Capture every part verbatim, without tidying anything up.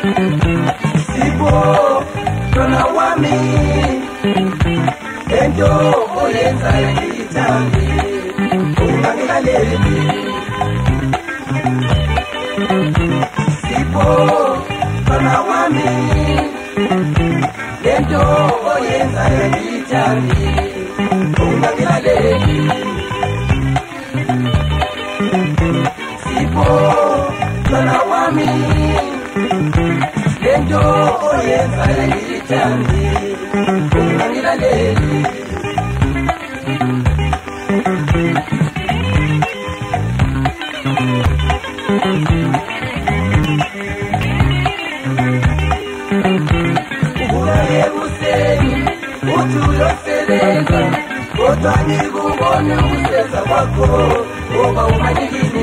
Sipo tona wami ento oyenza ngithandi ungangilaleli. Sipo tona wami ento oyenza ngithandi ungangilaleli. Sipo tona wami ento oyenza ngithandi ungangilaleli. Ubuye buseni utuyosebenza kodwa ngikubone ukuseza kwakho ngoba umanilini.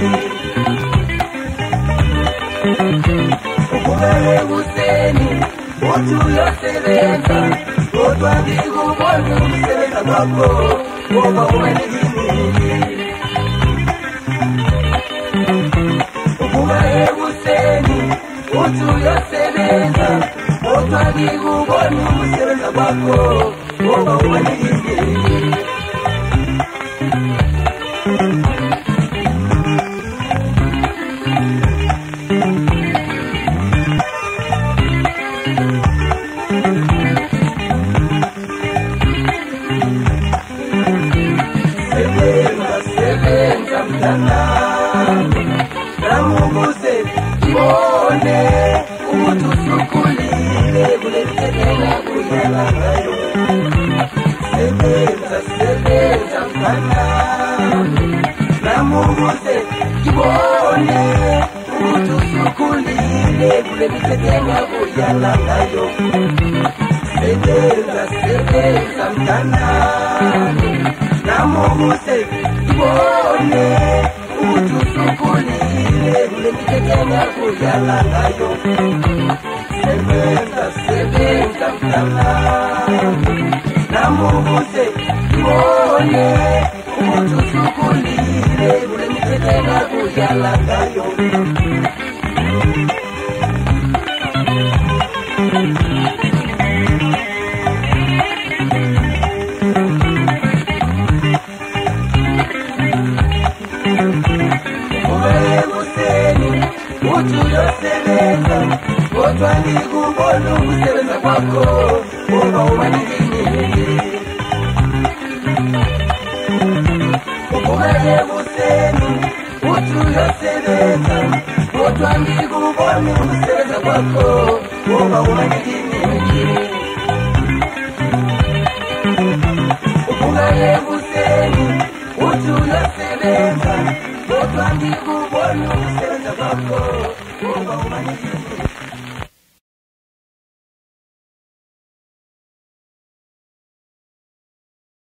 Ubuye buseni utuyosebenza kodwa ngikubone ukuseza kwakho ngoba umanilini. Ubuye buseni utuyosebenza kodwa ngikubone ukuseza kwakho ngoba umanilini. Sebenza sebenza mntanami namubuze ngibone ukuthi usukhulile kulendlela uyala ngayo. Sebenza sebenza mntanami namubuze ngibone ukuthi usukhulile kulendlela uyala ngayo. Sebenza sebenza mntanami namubuze ngibone ukuthi usukhulile kulendlela uyala ngayo. Sebenza sebenza mntanami namubuze ngibone ukuthi usukhulile kulendlela uyala ngayo. Utuyosebenza kodwa ngikubone ukusebenza kwakho ngoba umanilini. Ubuye buseni utuyosebenza kodwa ngikubone ukusebenza kwakho ngoba umanilini. Ubuye buseni utuyosebenza kodwa ngikubone ukusebenza kwakho